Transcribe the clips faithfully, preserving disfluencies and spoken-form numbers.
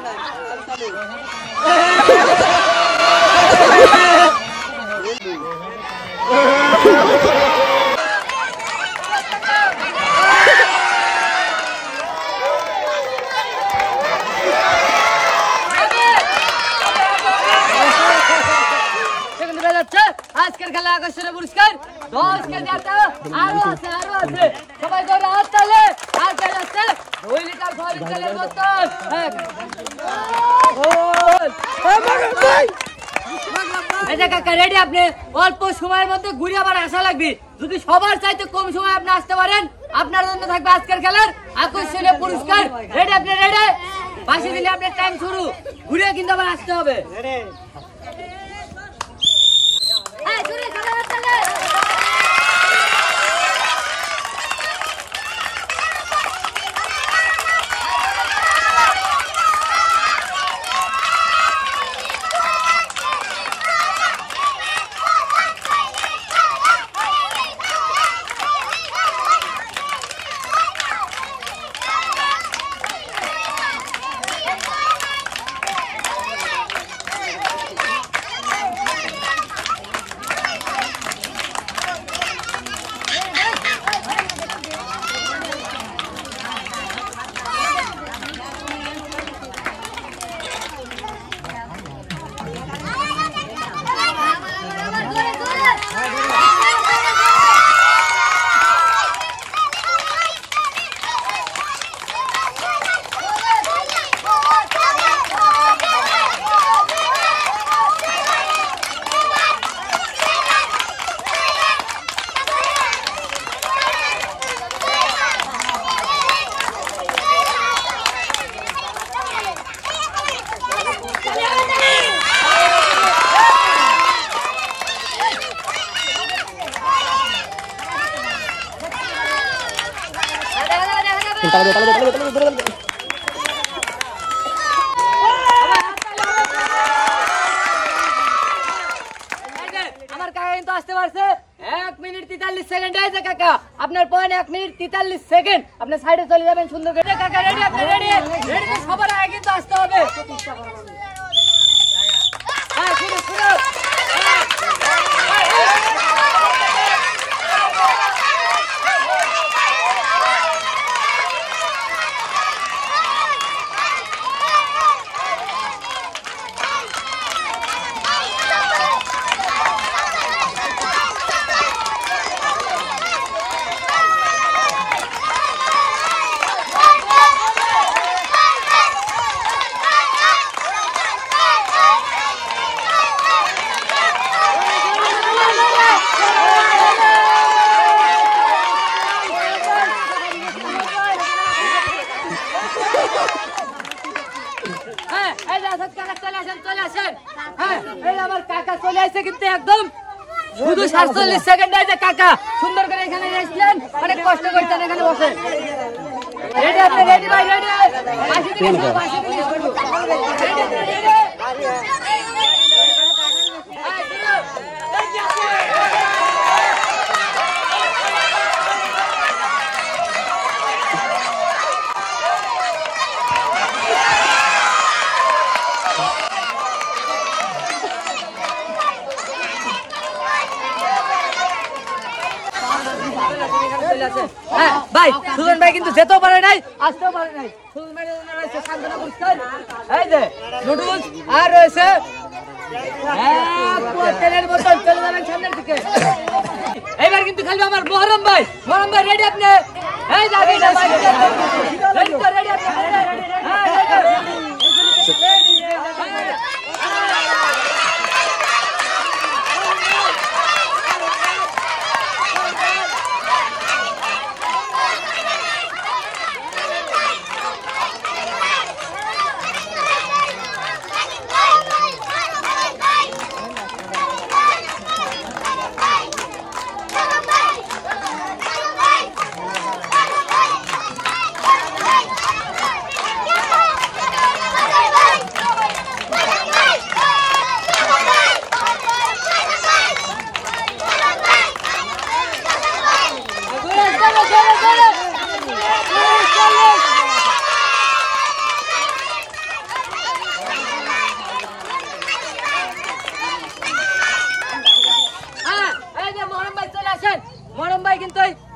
আজকের খেলা আকর্ষণীয় পুরস্কার দশ কেজি আটা আরো আছে আরো আছে সবাই করে হাত তালে আর কে যাচ্ছে দুই লিটার সয়াবিন তেলের বোতল এই যে কাকা রেডি আপনি অল্প সময়ের মধ্যে ঘুরে আবার আসা লাগবে যদি সবার চাইতে কম সময় আপনি আসতে পারেন আপনার জন্য থাকবে আজকের খেলার আকর্ষণীয় পুরস্কার রেডি আপনি রেডি বাসি দিলে আপনার টাইম শুরু ঘুরে কিন্তু আবার আসতে হবে এই শুরু খেলা চলে তাহলে তাহলে তাহলে তাহলে তাহলে আমার কাকা কিন্তু আসতে পারছে এক মিনিট তেতাল্লিশ সেকেন্ড আছে কাকা আপনার পয়েন্ট এক মিনিট তেতাল্লিশ সেকেন্ড আপনি সাইডে চলে যাবেন সুন্দর করে কাকা রেডি আপনি রেডি রেডি তো সবার আগে কিন্তু আসতে হবে হ্যাঁ শুরু শুরু একদম শুধু সাতচল্লিশ সেকেন্ড আছে কাকা সুন্দর করে এখানে এসেছেন অনেক কষ্ট করছেন এখানে বসে রেডি আপনি রেডি ভাই রেডি বাসি দিন বাসি দিন হ্যাঁ ভাই সুজন ভাই কিন্তু যেতেও পারে নাই আসতেও পারে নাই সুজন ভাই রয়েছে সান্ত্বনা পুরস্কার এই যে নুডলস আর রয়েছে তেলের বোতল চলে যাবেন সামনের দিকে এইবার কিন্তু খেলবে আমার মোহরম ভাই মোহরম ভাই রেডি আপনি এই যাবে রেডি রেডি আপনি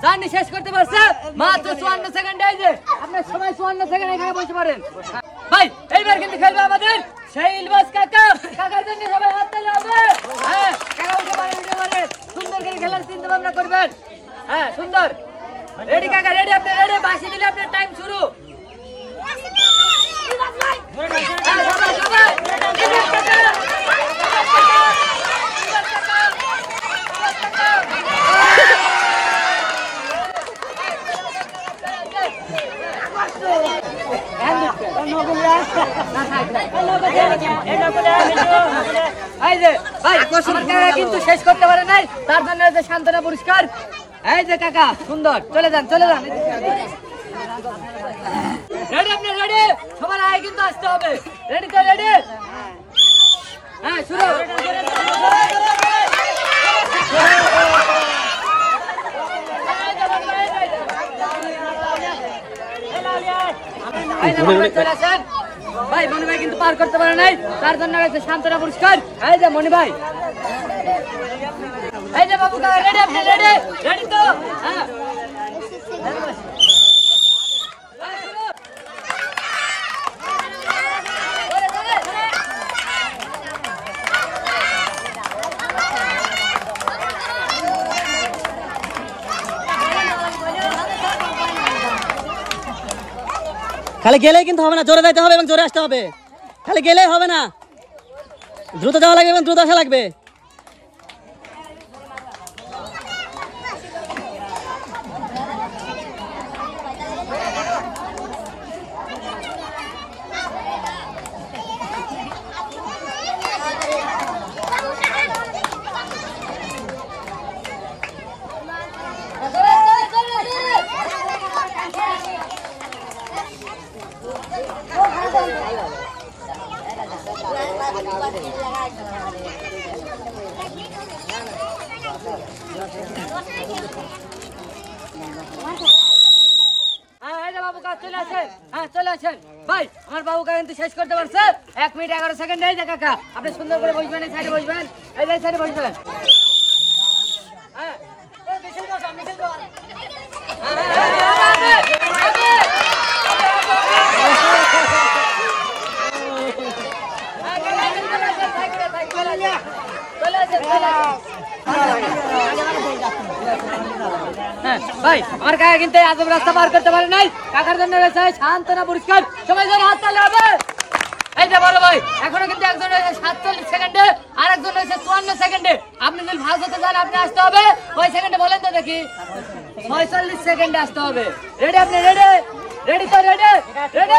জার্নি শেষ করতে পারছে মাত্র চুয়ান্ন সেকেন্ডে। এই যে আপনার সময় চুয়ান্ন সেকেন্ড, এখানে বসে পারেন ভাই। এইবার কিন্তু খেলবে আমাদের সেই ইলবাস কাকা। কাকার জন্য সবাই হাত তালি হবে। হ্যাঁ কাকা উঠে পারেন, উঠে পারেন। সুন্দর করে খেলার চিন্তা ভাবনা করবেন। হ্যাঁ সুন্দর। রেডি কাকা, রেডি? আপনি রেডি? বাসি দিলে আপনার টাইম শুরু। কিন্তু শেষ করতে পারে নাই, তার জন্য সান্ত্বনা পুরস্কার। এই যে কাকা সুন্দর, চলে যান চলে যান। রেডি? আপনি রেডি? সবার আগে কিন্তু আসতে হবে। রেডি তো? রেডি? হ্যাঁ শুরু। ভাই মনি ভাই কিন্তু পার করতে পারে নাই, তার জন্য রয়েছে সান্ত্বনা পুরস্কার। এই যে মনি ভাই, এই যে বাবু রেডি? আপনি রেডি? রেডি তো? হ্যাঁ খালি গেলেই কিন্তু হবে না, জোরে যাইতে হবে এবং জোরে আসতে হবে। খালি গেলেই হবে না, দ্রুত যাওয়া লাগবে এবং দ্রুত আসা লাগবে। ভাই আমার বাবু কিন্তু শেষ করতে পারছে এক মিনিট এগারো সেকেন্ড। এই যে কাকা আপনি সুন্দর করে বসবেন, এই সাইডে বসবেন, এই যে সাইডে বসবেন। হ্যাঁ ভাই আমার কাকা কিন্তু আজব রাস্তা পার করতে পারে নাই, কাকার জন্য রয়েছে সান্ত্বনা পুরস্কার। সবাই যেন হাত তালি হবে। এই যে বড় ভাই এখনো কিন্তু একজন রয়েছে সাতচল্লিশ সেকেন্ডে, আর একজন রয়েছে চুয়ান্ন সেকেন্ডে। আপনি যদি ভাগ হতে চান আপনি আসতে হবে কয় সেকেন্ডে বলেন তো দেখি? ছয়চল্লিশ সেকেন্ডে আসতে হবে। রেডি? আপনি রেডি? রেডি তো? রেডি? রেডি?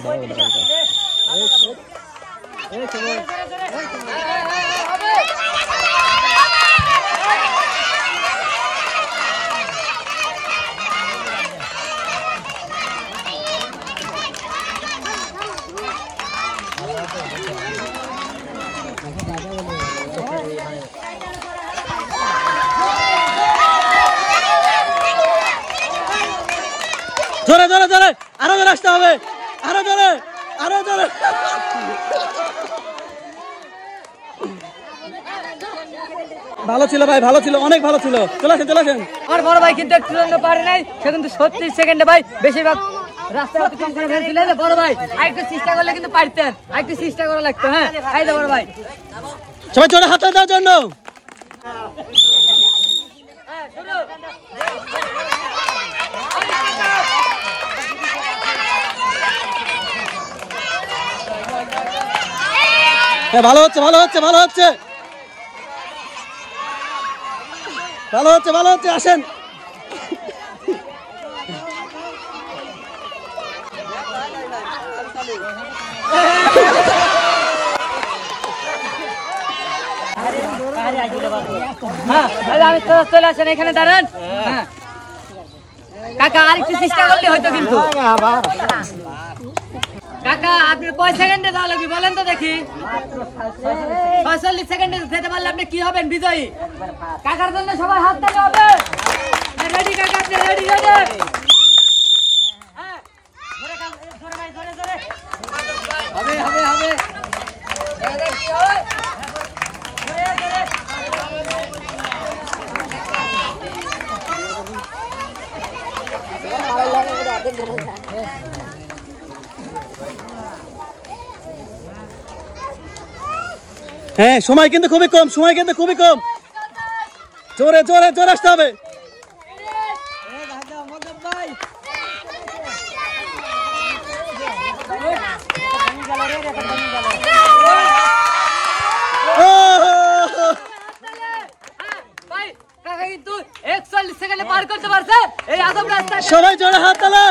জোরে জোরে জোরে, আরো জোরে আসতে হবে, আরো জোরে, আরো জোরে। ভালো ছিল ভাই, ভালো ছিল, অনেক ভালো ছিল। চলে আসেন চলে আসেন। আমার বড় ভাই কিন্তু একটু জন্য পারে নাই, সে কিন্তু ছত্রিশ সেকেন্ডে ভাই বেশিরভাগ রাস্তা অতিক্রম করে ফেলছিল। বড় ভাই আরেকটু চেষ্টা করলে কিন্তু পারতেন, আরেকটু চেষ্টা করা লাগতো। হ্যাঁ এই যে বড় ভাই সবাই জোরে হাত দেওয়ার জন্য। হ্যাঁ ভালো হচ্ছে ভালো হচ্ছে ভালো হচ্ছে ভালো হচ্ছে ভালো হচ্ছে আসেন। আমি চলে আসেন, এখানে দাঁড়ান। কাকা আরেকটু চেষ্টা করলে হয়তো কিন্তু। কাকা আপনি কয় সেকেন্ডে যাওয়া লাগবে বলেন তো দেখি? ছয়চল্লিশ সেকেন্ডে যেতে পারলে আপনি কি হবেন? বিজয়ী। কাকার জন্য সবাই হাত তালি হবে। রেডি কাকা? আপনি রেডি? রেডি? হবে হবে হবে। হ্যাঁ সময় কিন্তু খুবই কম, সময় কিন্তু খুবই কম, জোরে জোরে জোরে আসতে হবে। ভাই কাকা কিন্তু একচল্লিশ সেকেন্ডে পার করতে পারছে এই আজব রাস্তা। সবাই জোরে হাত তালে।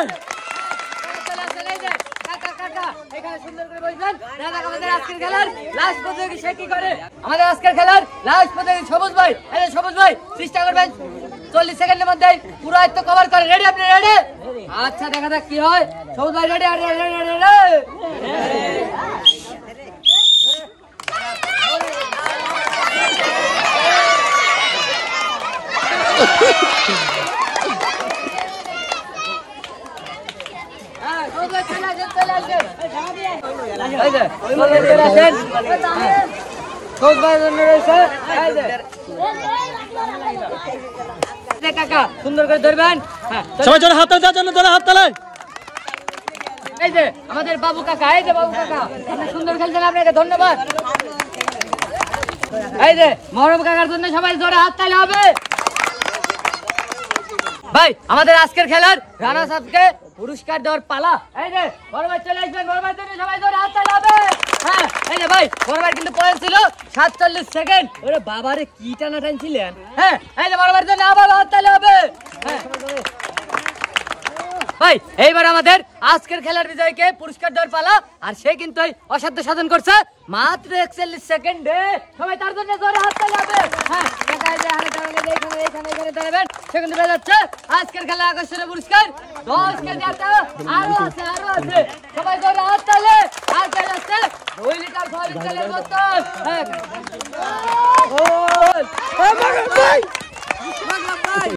আমাদের আজকের খেলার লাস্ট প্রতিযোগী সবুজ ভাই, সবুজ ভাই চেষ্টা করবেন চল্লিশ সেকেন্ডের মধ্যে পুরো আয়ত্ত কভার করে। রেডি আপনি? রেডি? আচ্ছা দেখা যাক কি হয়। সবুজ ভাই রেডি? কাকা সুন্দর করে ধরবেন। সবাই জোরে হাত তালে, জন্য জোরে হাত তালে। এই যে আমাদের বাবু কাকা, এই যে বাবু কাকা আপনি সুন্দর খেলছেন, আপনাকে ধন্যবাদ। এই যে মরম কাকার জন্য সবাই জোরে হাত তালে হবে। ভাই আমাদের আজকের খেলার রানা সাহেবকে পুরস্কার দেওয়ার পালা। এই যে বড় ভাই চলে আসবেন, বড় ভাইয়ের জন্য সবাই জোরে হাত তালে হবে। হ্যাঁ এই যে ভাই বড় ভাই কিন্তু পয়েন্ট ছিল সাতচল্লিশ সেকেন্ড। ওরে বাবারে কি টানা টানছিলেন। হ্যাঁ এই যে বড় ভাইয়ের জন্য আবার হাত তালে হবে। হ্যাঁ ভাই এইবার আমাদের আজকের খেলার বিজয়কে পুরস্কার দেওয়ার পালা। আর সে কিন্তু অসাধ্য সাধন করছে মাত্র একচল্লিশ সেকেন্ডে। সবাই তার জন্য জোরে হাত তালি হবে। হ্যাঁ এখানে এখানে এখানে দাঁড়াবেন, সে কিন্তু বের যাচ্ছে আজকের খেলা আকর্ষণীয় পুরস্কার দশ কেজি আটা। আরো আছে আরো আছে, সবাই জোরে হাত তালে। আর কে যাচ্ছে দুই লিটার ছয় লিটারের বোতল। হ্যাঁ